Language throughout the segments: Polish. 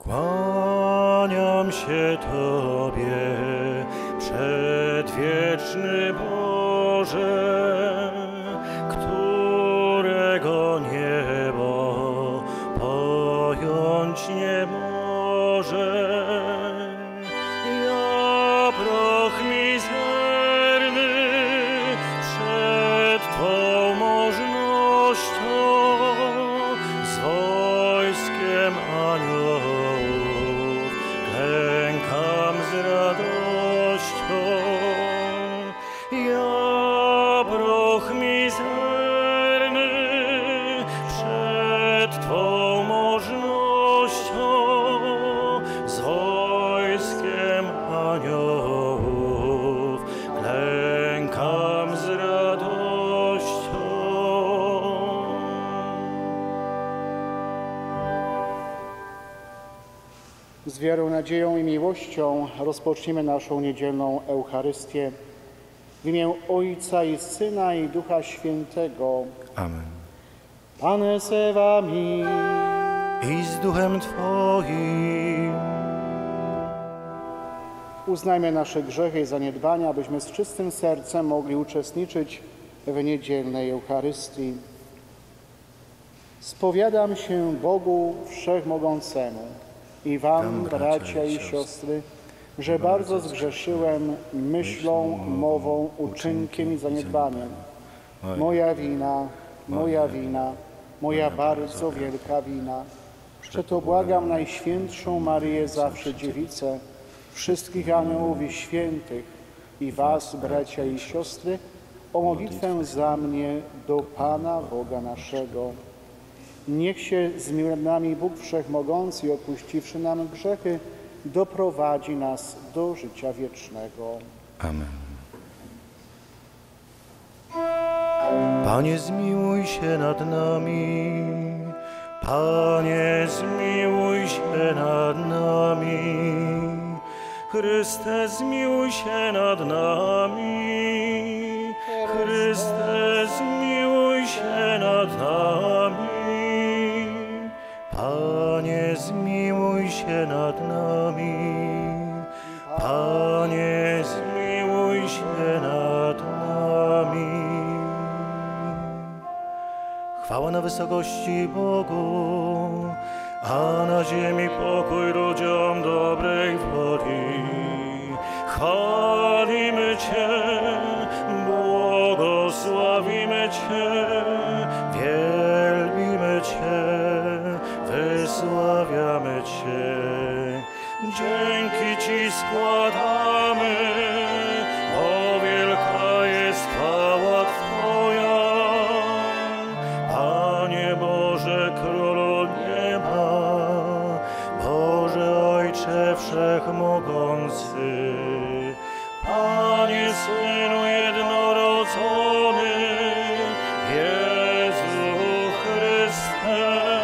Kłaniam się Tobie, przedwieczny Boże, którego niebo pojąć nie może. Ja proch mizerny przed Twą możnością, z wojskiem aniołów klękam z radością. Ja proch mizerny przed Twą możnością, z wojskiem aniołów klękam z radością. Z wiarą, nadzieją i miłością rozpoczniemy naszą niedzielną Eucharystię. W imię Ojca i Syna i Ducha Świętego. Amen. Pan z wami. I z duchem Twoim. Uznajmy nasze grzechy i zaniedbania, abyśmy z czystym sercem mogli uczestniczyć w niedzielnej Eucharystii. Spowiadam się Bogu Wszechmogącemu i wam, bracia i siostry, że bardzo zgrzeszyłem myślą, mową, uczynkiem i zaniedbaniem. Moja wina, moja bardzo wielka wina. Przeto błagam Najświętszą Maryję, zawsze Dziewicę, wszystkich aniołów i świętych i was, bracia i siostry, o modlitwę za mnie do Pana Boga naszego. Niech się zmiłuje nad nami Bóg Wszechmogący i odpuściwszy nam grzechy, doprowadzi nas do życia wiecznego. Amen. Panie, zmiłuj się nad nami. Panie, zmiłuj się nad nami. Chryste, zmiłuj się nad nami. Chryste, zmiłuj się nad nami. Panie, zmiłuj się nad nami. Panie, zmiłuj się nad nami. Chwała na wysokości Bogu, a na ziemi pokój ludziom dobrej woli. Chwalimy Cię, błogosławimy Cię, wielbimy Cię, wysławiamy Cię. Dzięki Ci składamy, bo wielka jest chwała Twoja. Panie Boże, Królu nieba, Boże Ojcze Wszechmogący, Panie Synu jednorodzony, Jezu Chryste,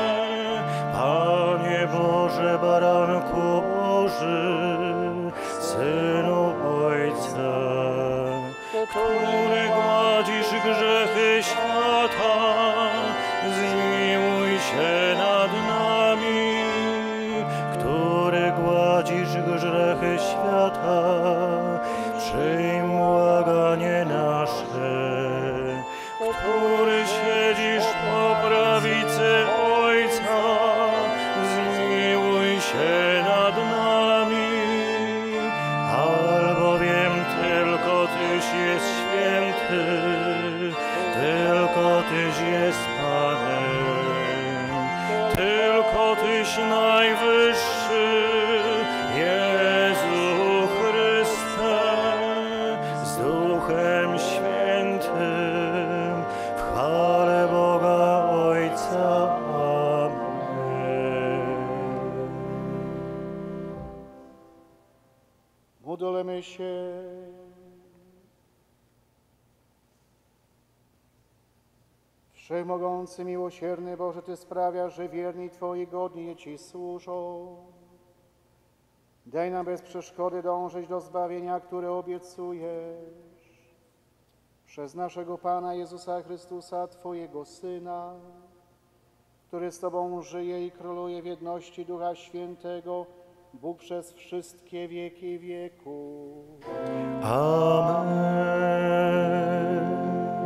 Panie Boże, Baranku Boży, Synu Ojca, który gładzisz grzechy świata, zmiłuj się nad nami. Który gładzisz grzechy świata, przyjm błaganie nasze. Który siedzisz po prawicy Ojca, zmiłuj się nad nami. Albowiem tylko Tyś jest święty, tylko Tyś jest Panem, tylko Tyś najwyższy, Jezu Chryste, z Duchem Świętym, w chwale Boga Ojca. Amen. Módlmy się. Wszechmogący, miłosierny Boże, Ty sprawiasz, że wierni Twoi godnie Ci służą. Daj nam bez przeszkody dążyć do zbawienia, które obiecujesz. Przez naszego Pana Jezusa Chrystusa, Twojego Syna, który z Tobą żyje i króluje w jedności Ducha Świętego, Bóg przez wszystkie wieki wieków. Amen.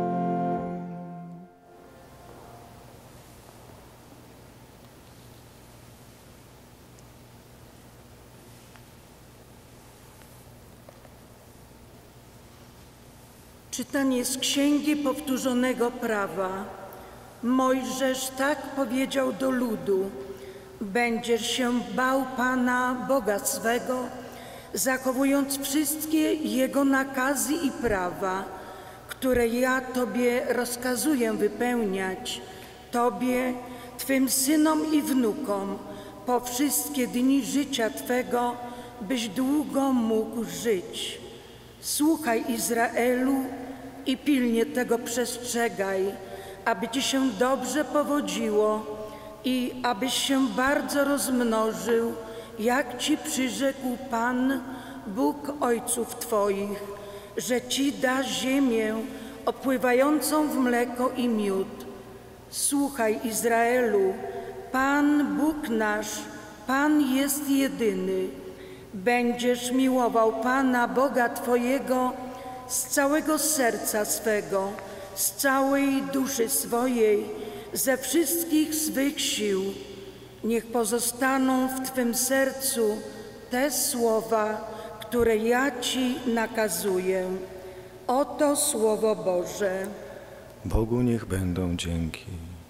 Czytanie z Księgi Powtórzonego Prawa. Mojżesz tak powiedział do ludu: będziesz się bał Pana, Boga swego, zachowując wszystkie Jego nakazy i prawa, które ja Tobie rozkazuję wypełniać, Tobie, Twym synom i wnukom, po wszystkie dni życia Twego, byś długo mógł żyć. Słuchaj, Izraelu, i pilnie tego przestrzegaj, aby Ci się dobrze powodziło i abyś się bardzo rozmnożył, jak Ci przyrzekł Pan, Bóg ojców Twoich, że Ci da ziemię opływającą w mleko i miód. Słuchaj, Izraelu, Pan, Bóg nasz, Pan jest jedyny. Będziesz miłował Pana, Boga Twojego, z całego serca swego, z całej duszy swojej, ze wszystkich swych sił. Niech pozostaną w Twym sercu te słowa, które ja Ci nakazuję. Oto Słowo Boże. Bogu niech będą dzięki.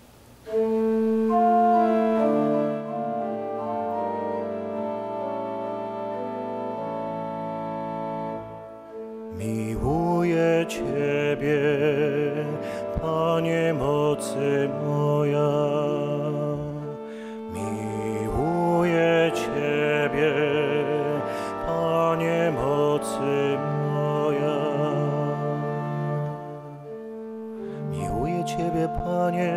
Miłuję Ciebie, Panie mocy moja. Miłuję Ciebie, Panie mocy moja. Miłuję Ciebie, Panie,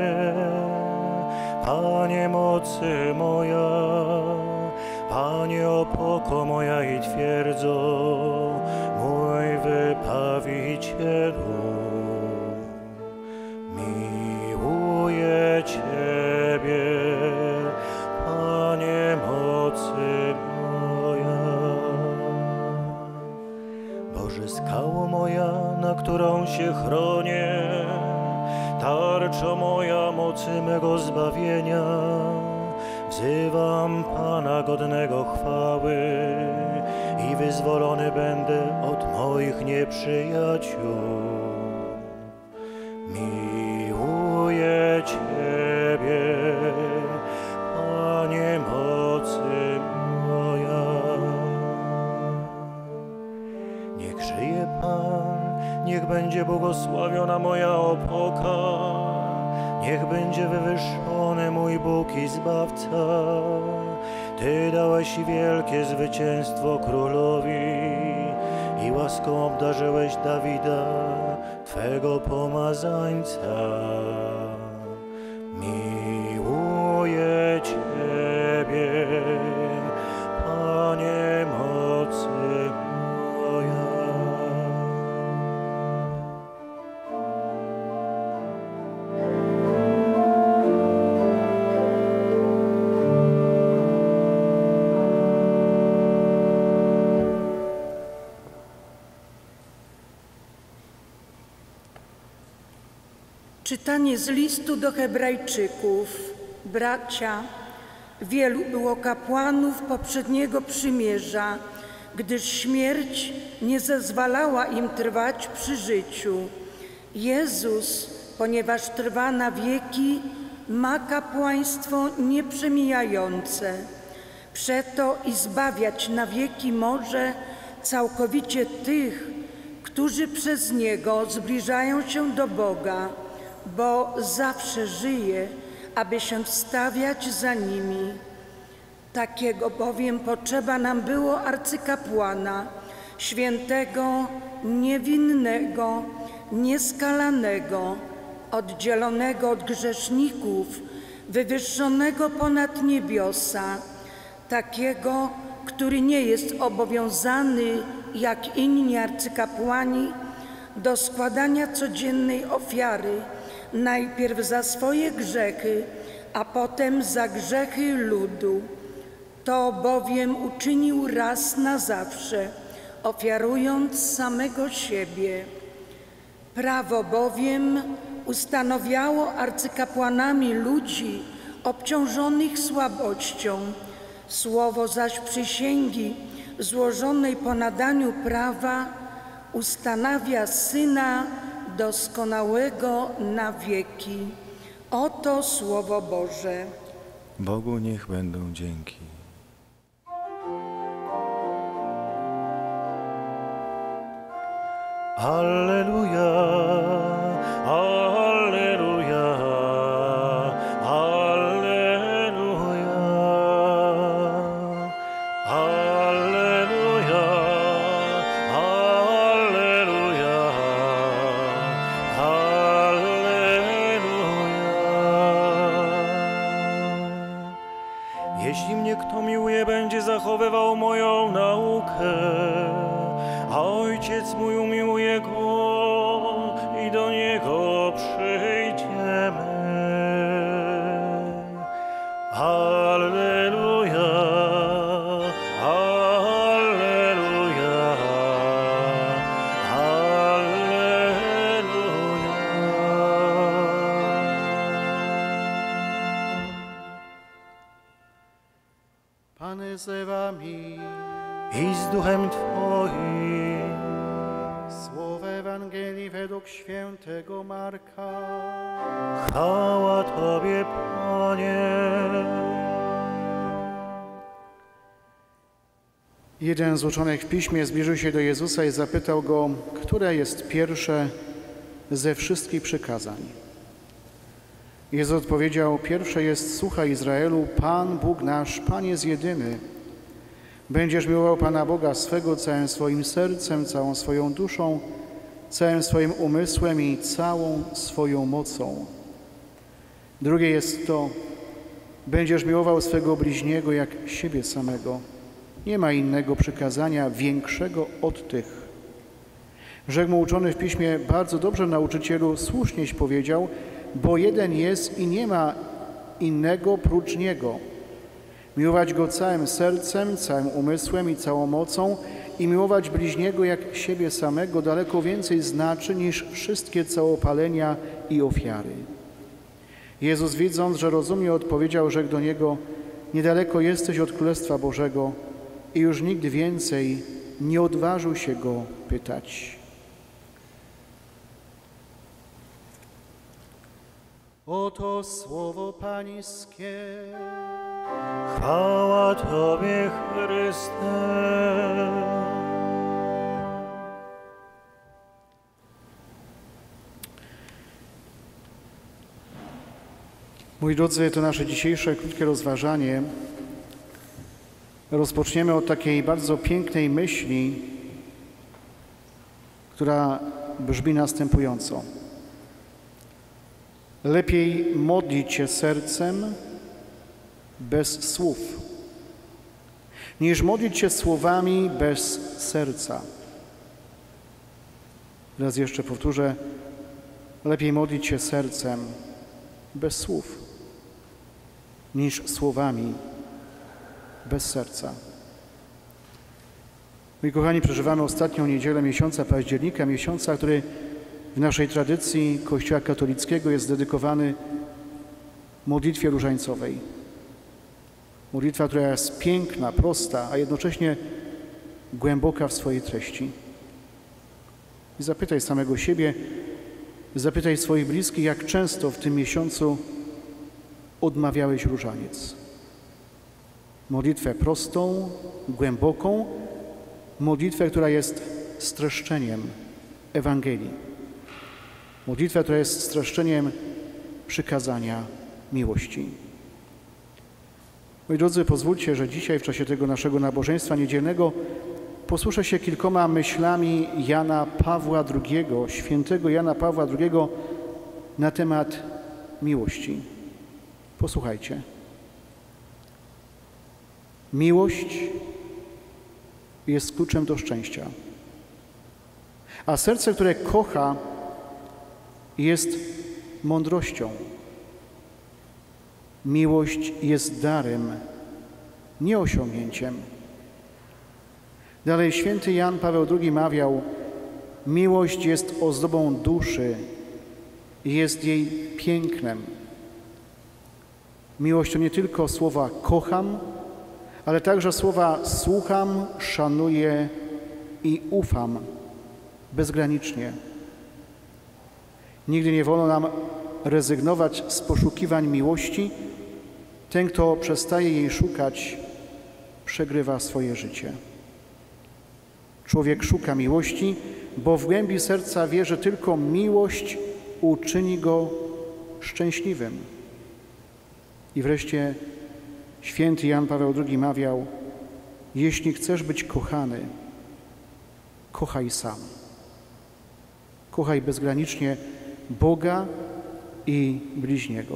Panie mocy moja. Panie opoko moja i twierdzo, mój Wypawicielu. Miłuję Ciebie, Panie mocy moja. Boże, skało moja, na którą się chronię, tarczo moja mocy mego zbawienia. Wzywam Pana godnego chwały i wyzwolony będę od moich nieprzyjaciół. Miłuję Ciebie, Panie mocy moja. Niech żyje Pan, niech będzie błogosławiona moja opoka. Niech będzie wywyższony mój Bóg i Zbawca. Ty dałeś wielkie zwycięstwo królowi i łaską obdarzyłeś Dawida, Twego pomazańca. Miłuję Ciebie, Panie mocy moja. Czytanie z listu do Hebrajczyków. Bracia, wielu było kapłanów poprzedniego przymierza, gdyż śmierć nie zezwalała im trwać przy życiu. Jezus, ponieważ trwa na wieki, ma kapłaństwo nieprzemijające. Przeto i zbawiać na wieki może całkowicie tych, którzy przez Niego zbliżają się do Boga, bo zawsze żyje, aby się wstawiać za nimi. Takiego bowiem potrzeba nam było arcykapłana, świętego, niewinnego, nieskalanego, oddzielonego od grzeszników, wywyższonego ponad niebiosa, takiego, który nie jest obowiązany, jak inni arcykapłani, do składania codziennej ofiary, najpierw za swoje grzechy, a potem za grzechy ludu. To bowiem uczynił raz na zawsze, ofiarując samego siebie. Prawo bowiem ustanawiało arcykapłanami ludzi obciążonych słabością. Słowo zaś przysięgi złożonej po nadaniu prawa ustanawia Syna doskonałego na wieki. Oto Słowo Boże. Bogu niech będą dzięki. Alleluja, alleluja, alleluja, alleluja, alleluja, alleluja. Jeśli mnie kto miłuje, będzie zachowywał moją naukę, a Ojciec mój umiłuje go i do Niego przyjdziemy. Alleluja, alleluja, alleluja. Pan z wami. I z duchem Twoim. Słowo Ewangelii według świętego Marka. Chwała Tobie, Panie. Jeden z uczonych w Piśmie zbliżył się do Jezusa i zapytał Go, które jest pierwsze ze wszystkich przykazań. Jezus odpowiedział, pierwsze jest: słuchaj Izraelu, Pan Bóg nasz, Pan jest jedyny. Będziesz miłował Pana Boga swego całym swoim sercem, całą swoją duszą, całym swoim umysłem i całą swoją mocą. Drugie jest to: będziesz miłował swego bliźniego jak siebie samego. Nie ma innego przykazania większego od tych. Rzekł mu uczony w Piśmie, bardzo dobrze, nauczycielu, słusznieś powiedział, bo jeden jest i nie ma innego prócz Niego. Miłować Go całym sercem, całym umysłem i całą mocą i miłować bliźniego jak siebie samego daleko więcej znaczy niż wszystkie całopalenia i ofiary. Jezus, widząc, że rozumie, odpowiedział, rzekł do niego, niedaleko jesteś od Królestwa Bożego, i już nikt więcej nie odważył się Go pytać. Oto słowo Pańskie. Chwała Tobie, Chryste. Moi drodzy, to nasze dzisiejsze krótkie rozważanie. Rozpoczniemy od takiej bardzo pięknej myśli, która brzmi następująco. Lepiej modlić się sercem bez słów, niż modlić się słowami bez serca. Raz jeszcze powtórzę. Lepiej modlić się sercem bez słów, niż słowami bez serca. Moi kochani, przeżywamy ostatnią niedzielę miesiąca października, miesiąca, który w naszej tradycji Kościoła katolickiego jest dedykowany modlitwie różańcowej. Modlitwa, która jest piękna, prosta, a jednocześnie głęboka w swojej treści. I zapytaj samego siebie, zapytaj swoich bliskich, jak często w tym miesiącu odmawiałeś różaniec. Modlitwę prostą, głęboką, modlitwę, która jest streszczeniem Ewangelii. Modlitwę, która jest streszczeniem przykazania miłości. Moi drodzy, pozwólcie, że dzisiaj w czasie tego naszego nabożeństwa niedzielnego posłuszę się kilkoma myślami Jana Pawła II, świętego Jana Pawła II na temat miłości. Posłuchajcie. Miłość jest kluczem do szczęścia, a serce, które kocha, jest mądrością. Miłość jest darem, nie osiągnięciem. Dalej święty Jan Paweł II mawiał: miłość jest ozdobą duszy i jest jej pięknem. Miłość to nie tylko słowa kocham, ale także słowa słucham, szanuję i ufam bezgranicznie. Nigdy nie wolno nam rezygnować z poszukiwań miłości. Ten, kto przestaje jej szukać, przegrywa swoje życie. Człowiek szuka miłości, bo w głębi serca wie, że tylko miłość uczyni go szczęśliwym. I wreszcie święty Jan Paweł II mawiał: jeśli chcesz być kochany, kochaj sam. Kochaj bezgranicznie Boga i bliźniego.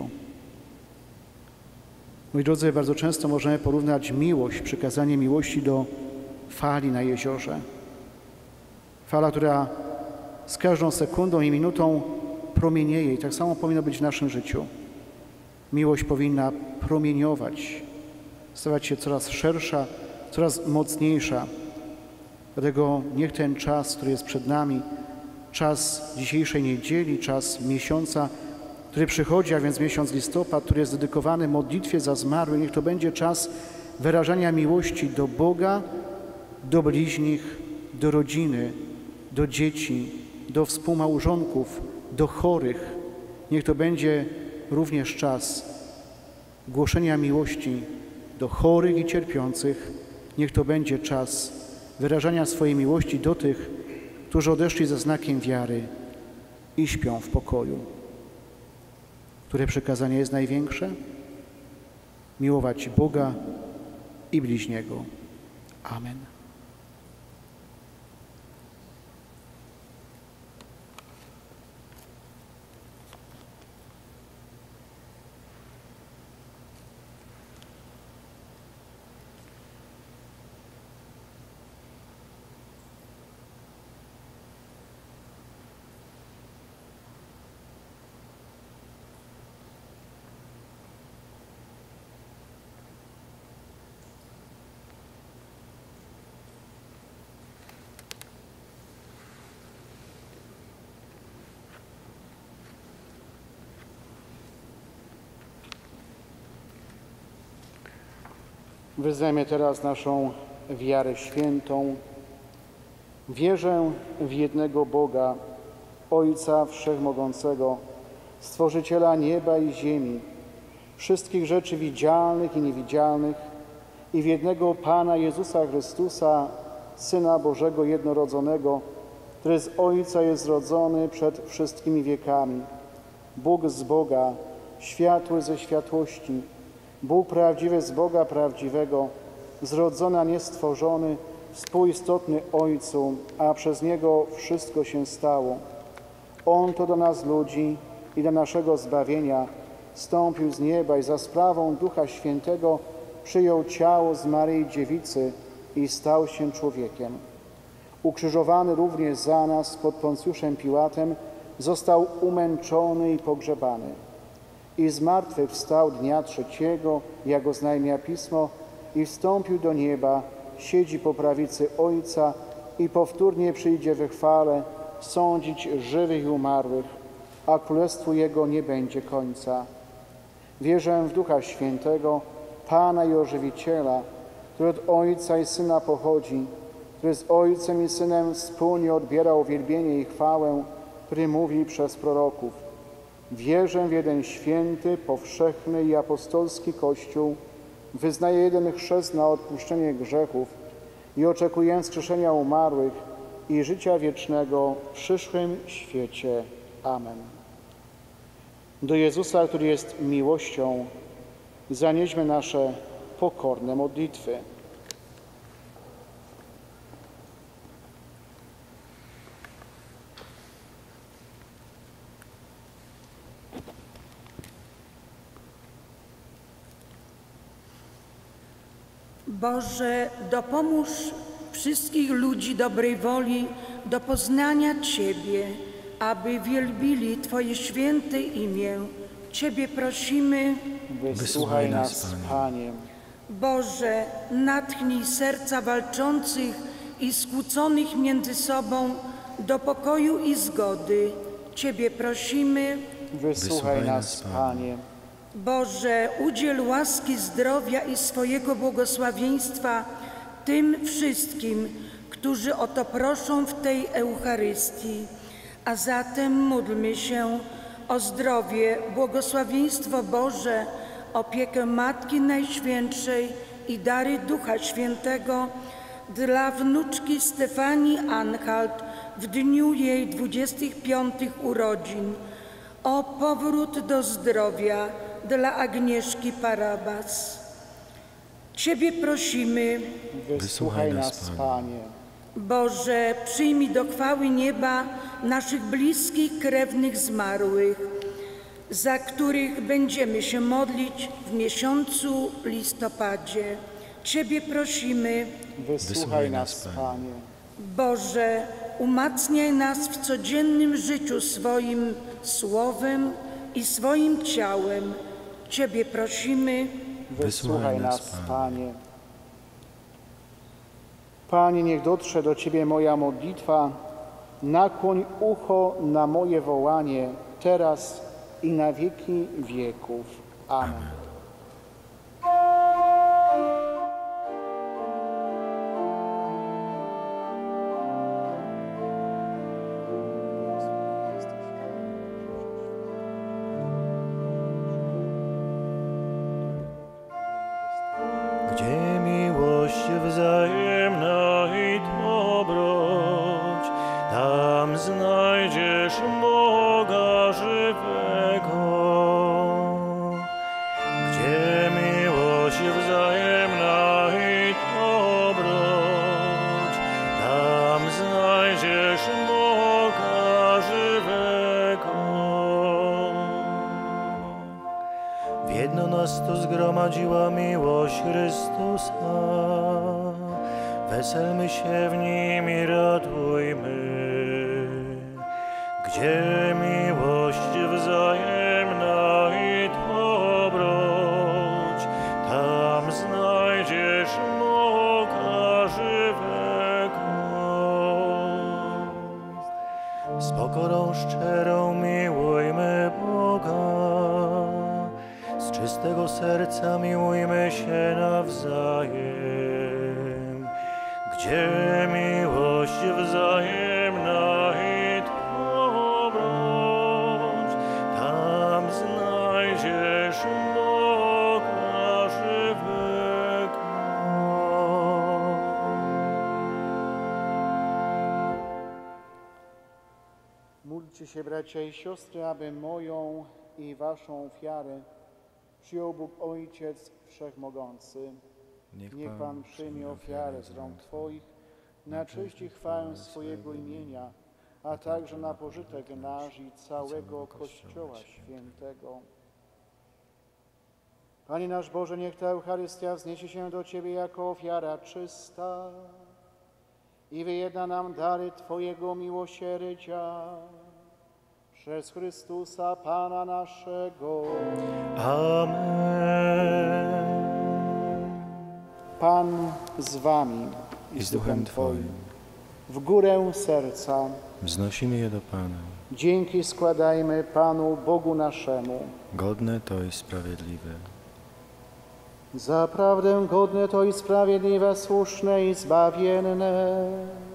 Moi drodzy, bardzo często możemy porównać miłość, przykazanie miłości do fali na jeziorze. Fala, która z każdą sekundą i minutą promienieje, i tak samo powinno być w naszym życiu. Miłość powinna promieniować, stawać się coraz szersza, coraz mocniejsza. Dlatego niech ten czas, który jest przed nami, czas dzisiejszej niedzieli, czas miesiąca, który przychodzi, a więc miesiąc listopad, który jest dedykowany modlitwie za zmarłych, niech to będzie czas wyrażania miłości do Boga, do bliźnich, do rodziny, do dzieci, do współmałżonków, do chorych. Niech to będzie również czas głoszenia miłości do chorych i cierpiących. Niech to będzie czas wyrażania swojej miłości do tych, którzy odeszli ze znakiem wiary i śpią w pokoju. Które przekazanie jest największe? Miłować Boga i bliźniego. Amen. Wyznajmy teraz naszą wiarę świętą. Wierzę w jednego Boga, Ojca Wszechmogącego, Stworzyciela nieba i ziemi, wszystkich rzeczy widzialnych i niewidzialnych, i w jednego Pana Jezusa Chrystusa, Syna Bożego jednorodzonego, który z Ojca jest zrodzony przed wszystkimi wiekami, Bóg z Boga, światły ze światłości, Bóg prawdziwy z Boga prawdziwego, zrodzony, a nie stworzony, współistotny Ojcu, a przez Niego wszystko się stało. On to do nas ludzi i do naszego zbawienia wstąpił z nieba i za sprawą Ducha Świętego przyjął ciało z Maryi Dziewicy i stał się człowiekiem. Ukrzyżowany również za nas pod Poncjuszem Piłatem, został umęczony i pogrzebany. I zmartwychwstał dnia trzeciego, jak oznajmia Pismo, i wstąpił do nieba, siedzi po prawicy Ojca i powtórnie przyjdzie we chwale sądzić żywych i umarłych, a królestwu Jego nie będzie końca. Wierzę w Ducha Świętego, Pana i Ożywiciela, który od Ojca i Syna pochodzi, który z Ojcem i Synem wspólnie odbiera uwielbienie i chwałę, który mówi przez proroków. Wierzę w jeden święty, powszechny i apostolski Kościół, wyznaję jeden chrzest na odpuszczenie grzechów i oczekuję wskrzeszenia umarłych i życia wiecznego w przyszłym świecie. Amen. Do Jezusa, który jest miłością, zanieśmy nasze pokorne modlitwy. Boże, dopomóż wszystkich ludzi dobrej woli do poznania Ciebie, aby wielbili Twoje święte imię Ciebie prosimy. Wysłuchaj nas, Panie. Boże, natchnij serca walczących i skłóconych między sobą do pokoju i zgody. Ciebie prosimy. Wysłuchaj nas, Panie. Boże, udziel łaski zdrowia i swojego błogosławieństwa tym wszystkim, którzy o to proszą w tej Eucharystii. A zatem módlmy się o zdrowie, błogosławieństwo Boże, opiekę Matki Najświętszej i dary Ducha Świętego dla wnuczki Stefanii Anhalt w dniu jej 25 urodzin, o powrót do zdrowia dla Agnieszki Parabas. Ciebie prosimy. Wysłuchaj nas, Panie. Boże, przyjmij do chwały nieba naszych bliskich krewnych zmarłych, za których będziemy się modlić w miesiącu listopadzie. Ciebie prosimy. Wysłuchaj nas, Panie. Boże, umacniaj nas w codziennym życiu swoim słowem i swoim ciałem. Ciebie prosimy. Wysłuchaj nas, Panie. Panie, niech dotrze do Ciebie moja modlitwa. Nakłoń ucho na moje wołanie, teraz i na wieki wieków. Amen. Gdzie miłość wzajemna i dobroć, tam znajdziesz Boga żywego. Gdzie miłość wzajemna i dobroć, tam znajdziesz Boga żywego. W jedno nas tu zgromadziła miłość Chrystusa, weselmy się w Nim i radujmy. Gdzie miłość wzajemna i dobroć, tam znajdziesz Boga żywego. Z pokorą szczerą miłujmy Boga, z czystego serca miłujmy się nawzajem. Gdzie miłość wzajemna i dobroć, tam znajdziesz Boga żywego. Módlcie się, bracia i siostry, aby moją i waszą ofiarę przyjął Bóg Ojciec Wszechmogący. Niech Pan przyjmie ofiarę z rąk Twoich na cześć i chwałę swojego imienia, a także na pożytek nasz i całego Kościoła Świętego. Panie nasz Boże, niech ta Eucharystia wzniesie się do Ciebie jako ofiara czysta i wyjedna nam dary Twojego miłosierdzia. Przez Chrystusa Pana naszego. Amen. Pan z Wami I z duchem Twoim. W górę serca Wznosimy je do Pana. dzięki składajmy Panu Bogu naszemu. Godne to i sprawiedliwe. Zaprawdę godne to i sprawiedliwe, słuszne i zbawienne,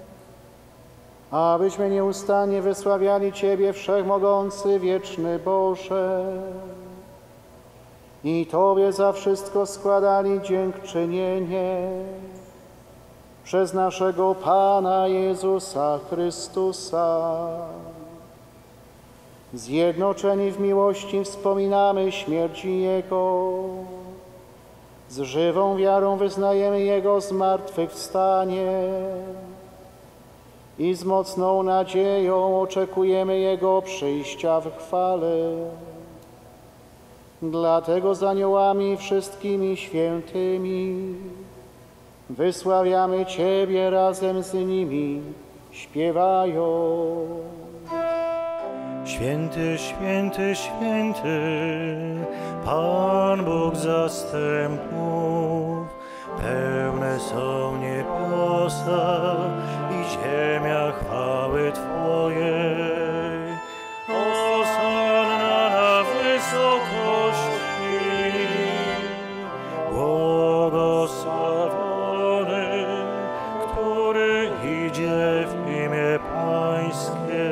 abyśmy nieustannie wysławiali Ciebie, Wszechmogący, wieczny Boże, i Tobie za wszystko składali dziękczynienie przez naszego Pana Jezusa Chrystusa. Zjednoczeni w miłości wspominamy śmierci Jego, z żywą wiarą wyznajemy Jego zmartwychwstanie i z mocną nadzieją oczekujemy Jego przyjścia w chwale. Dlatego z aniołami wszystkimi świętymi wysławiamy Ciebie razem z nimi, śpiewając. Święty, święty, święty, Pan Bóg zastępów. Pełne są niebiosa i ziemia chwały Twojej. Hosanna na wysokości, błogosławiony, który idzie w imię Pańskie.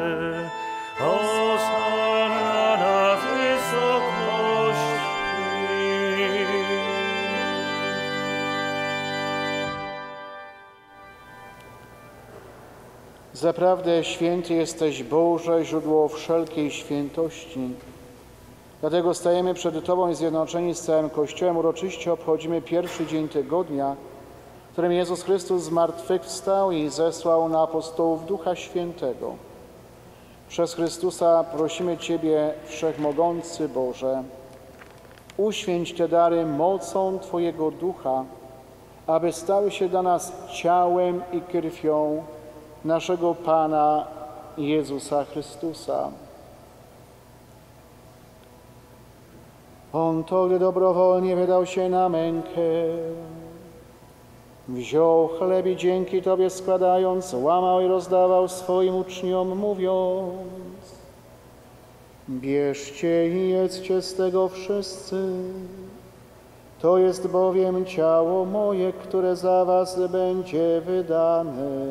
Hosanna na wysokości. Zaprawdę święty jesteś, Boże, źródło wszelkiej świętości. Dlatego stajemy przed Tobą i zjednoczeni z całym Kościołem uroczyście obchodzimy pierwszy dzień tygodnia, w którym Jezus Chrystus zmartwychwstał i zesłał na apostołów Ducha Świętego. Przez Chrystusa prosimy Ciebie, Wszechmogący Boże, uświęć te dary mocą Twojego Ducha, aby stały się dla nas ciałem i krwią naszego Pana Jezusa Chrystusa. On to, gdy dobrowolnie wydał się na mękę, wziął chleb i dzięki Tobie składając, łamał i rozdawał swoim uczniom, mówiąc: bierzcie i jedzcie z tego wszyscy, to jest bowiem ciało moje, które za was będzie wydane.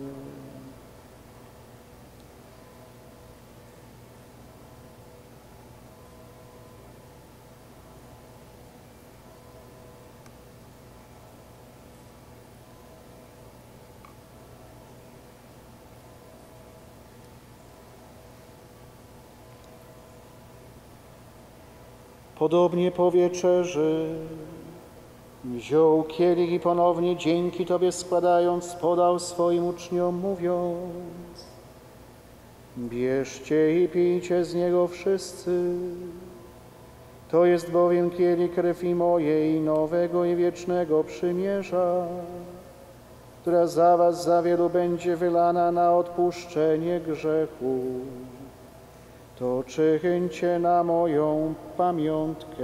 Podobnie po wieczerzy wziął kielich i ponownie dzięki Tobie składając, podał swoim uczniom, mówiąc: bierzcie i pijcie z niego wszyscy, to jest bowiem kielich krwi mojej, nowego i wiecznego przymierza, która za was, za wielu będzie wylana na odpuszczenie grzechu. To czyńcie na moją pamiątkę.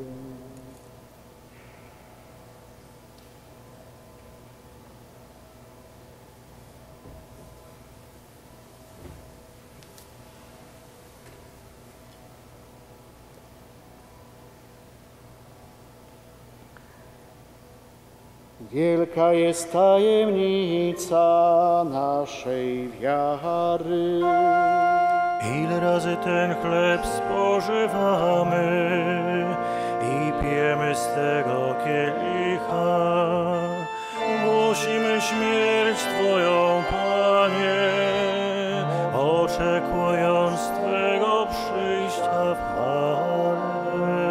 Wielka jest tajemnica naszej wiary. Ile razy ten chleb spożywamy i pijemy z tego kielicha, głosimy śmierć Twoją, Panie, oczekując Twego przyjścia w chwale.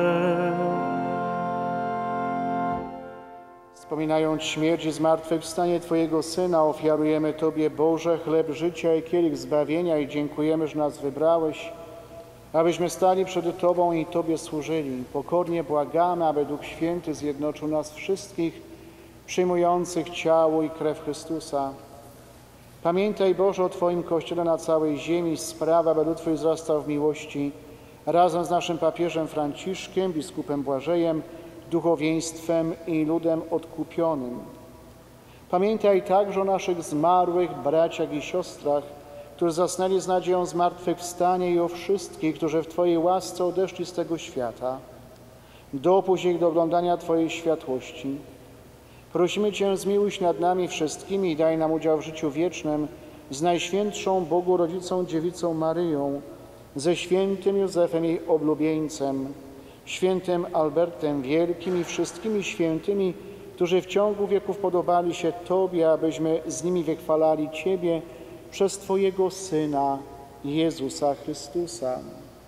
Wspominając śmierć i zmartwychwstanie Twojego Syna, ofiarujemy Tobie, Boże, chleb życia i kielich zbawienia i dziękujemy, że nas wybrałeś, abyśmy stali przed Tobą i Tobie służyli. Pokornie błagamy, aby Duch Święty zjednoczył nas wszystkich, przyjmujących ciało i krew Chrystusa. Pamiętaj, Boże, o Twoim Kościele na całej ziemi, sprawa, aby lud Twój wzrastał w miłości, razem z naszym papieżem Franciszkiem, biskupem Błażejem, duchowieństwem i ludem odkupionym. Pamiętaj także o naszych zmarłych braciach i siostrach, którzy zasnęli z nadzieją zmartwychwstania, i o wszystkich, którzy w Twojej łasce odeszli z tego świata. Dopuść ich do oglądania Twojej światłości. Prosimy Cię, zmiłuj się nad nami wszystkimi i daj nam udział w życiu wiecznym z Najświętszą Bogu Rodzicą Dziewicą Maryją, ze świętym Józefem jej oblubieńcem, świętym Albertem Wielkim i wszystkimi świętymi, którzy w ciągu wieków podobali się Tobie, abyśmy z nimi wychwalali Ciebie przez Twojego Syna, Jezusa Chrystusa.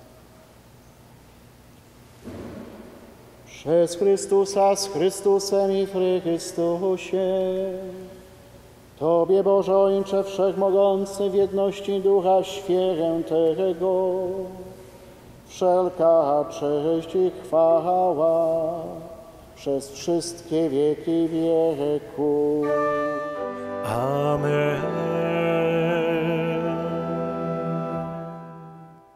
Przez Chrystusa, z Chrystusem i w Chrystusie, Tobie, Boże Ojcze Wszechmogący, w jedności Ducha Świętego, wszelka cześć i chwała przez wszystkie wieki wieków. Amen.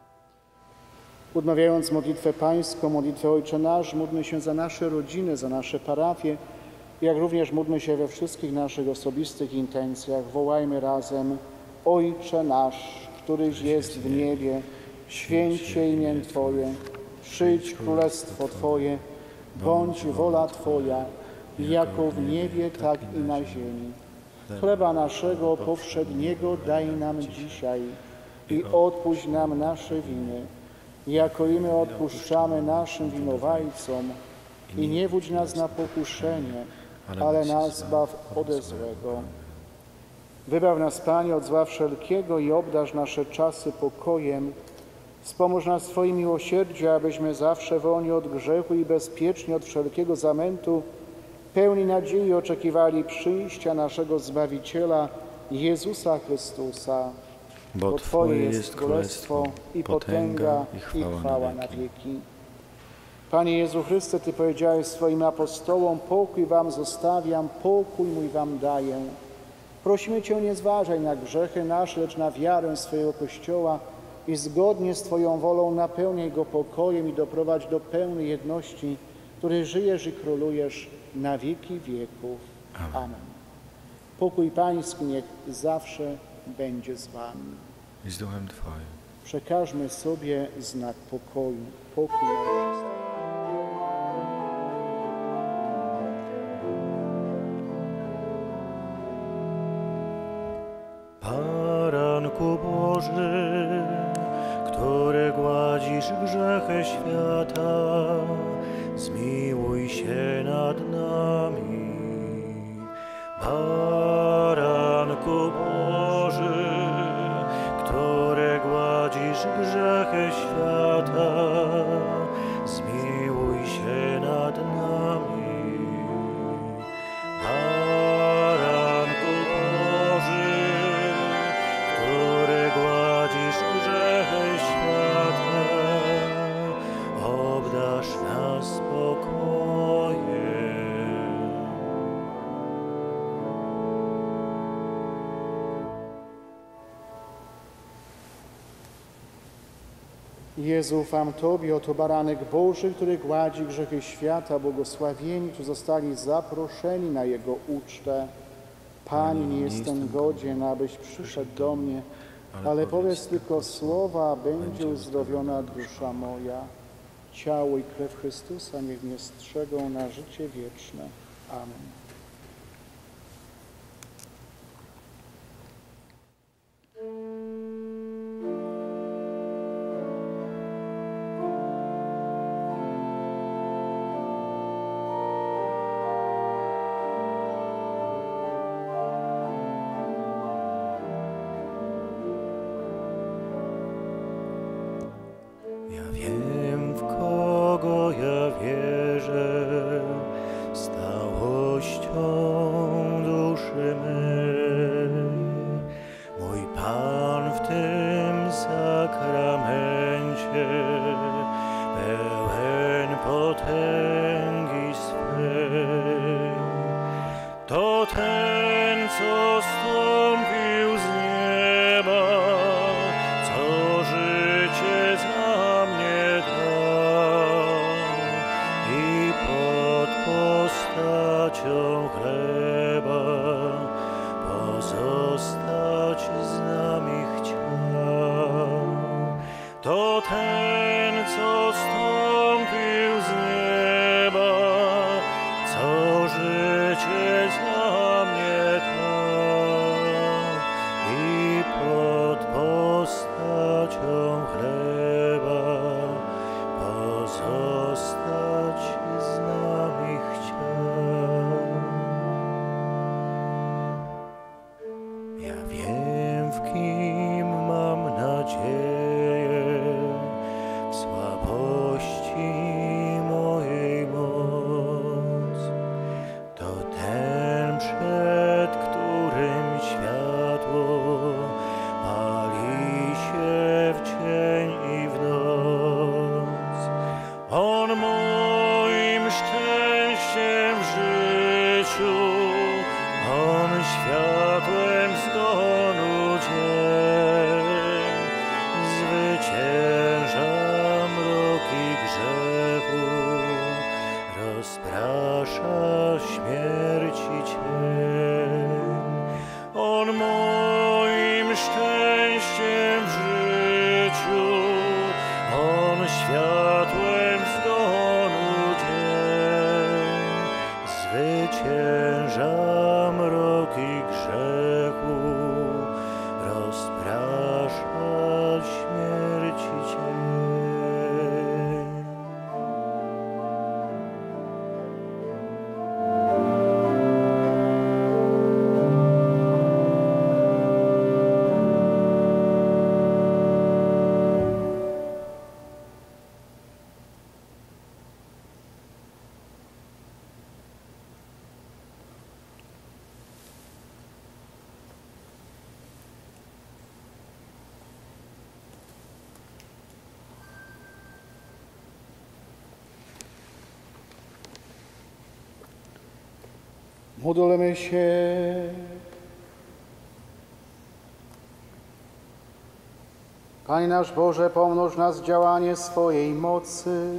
Odmawiając modlitwę pańską, modlitwę Ojcze Nasz, módlmy się za nasze rodziny, za nasze parafie, jak również módlmy się we wszystkich naszych osobistych intencjach. Wołajmy razem: Ojcze nasz, któryś jest w niebie, święć się imię Twoje, przyjdź królestwo Twoje, bądź wola Twoja, jako w niebie, tak i na ziemi. Chleba naszego powszedniego daj nam dzisiaj i odpuść nam nasze winy, jako i my odpuszczamy naszym winowajcom. I nie wódź nas na pokuszenie, ale nas zbaw ode złego. Wybaw nas, Panie, od zła wszelkiego i obdarz nasze czasy pokojem. Wspomóż nas w Twoim miłosierdziu, abyśmy zawsze wolni od grzechu i bezpieczni od wszelkiego zamętu, pełni nadziei oczekiwali przyjścia naszego Zbawiciela, Jezusa Chrystusa. Bo Twoje jest królestwo i potęga i chwała na wieki. Panie Jezu Chryste, Ty powiedziałeś swoim apostołom: pokój wam zostawiam, pokój mój wam daję. Prosimy Cię, nie zważaj na grzechy nasze, lecz na wiarę swojego Kościoła i zgodnie z Twoją wolą napełniaj go pokojem i doprowadź do pełnej jedności, który żyjesz i królujesz na wieki wieków. Amen. Pokój Pański niech zawsze będzie z Wami. I z duchem Twoim. Przekażmy sobie znak pokoju. Pokój na Baranku Boży, który gładzisz grzechy świata, zmiłuj się nad nami. Baranku Boży, który gładzisz grzechy świata, zmiłuj się nad nami. Baranku Boży, który gładzisz grzechy świata, obdarz nas spokojem. Jezu, ufam Tobie, oto baranek Boży, który gładzi grzechy świata. Błogosławieni, którzy zostali zaproszeni na Jego ucztę. Panie, nie jestem godzien, abyś przyszedł do mnie, ale powiedz tylko słowa, a będzie uzdrowiona dusza moja. Ciało i krew Chrystusa niech mnie strzegą na życie wieczne. Amen. Ja wiem, w kogo ja wierzę, stałością duszy mej. Mój Pan w tym sakramencie, pełen potęgi swej. To ten, co stąpił z nieba, co życie za mnie dał i pod postacią chleba pozostać z nami chciał. To ten, co stąpił z nieba, co życie za mnie dał i pod postacią chleba pozostać z nami chciał. Ja wiem, w kim mam nadzieję, w słabości mojej moc. To ten, przed którym światło pali się w dzień i w noc. On moim szczęściem w życiu, on światłem zdobył. Módlmy się. Panie nasz Boże, pomnóż nas działanie swojej mocy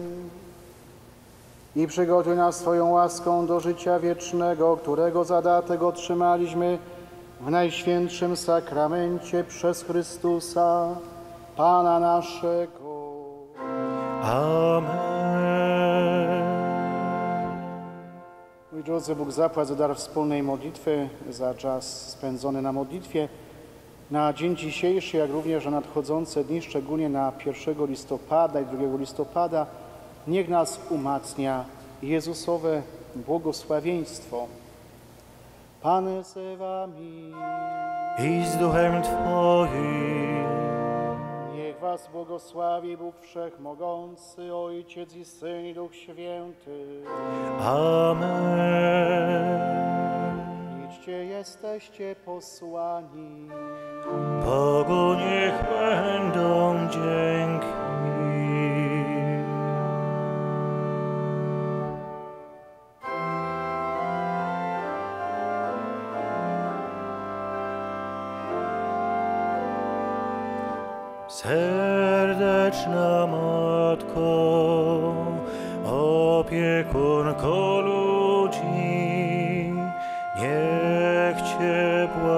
i przygotuj nas swoją łaską do życia wiecznego, którego zadatek otrzymaliśmy w Najświętszym Sakramencie przez Chrystusa, Pana naszego. Amen. Mój drodzy, Bóg zapłać za dar wspólnej modlitwy, za czas spędzony na modlitwie, na dzień dzisiejszy, jak również na nadchodzące dni, szczególnie na 1 listopada i 2 listopada, niech nas umacnia Jezusowe błogosławieństwo. Pan z wami. I z duchem Twoim. Niech was błogosławi Bóg Wszechmogący, Ojciec i Syn i Duch Święty. Amen. Idźcie, jesteście posłani. Bogu niech będą dzięki. Serdeczna Matko, opiekunko ludzi, niech Cię błogosławi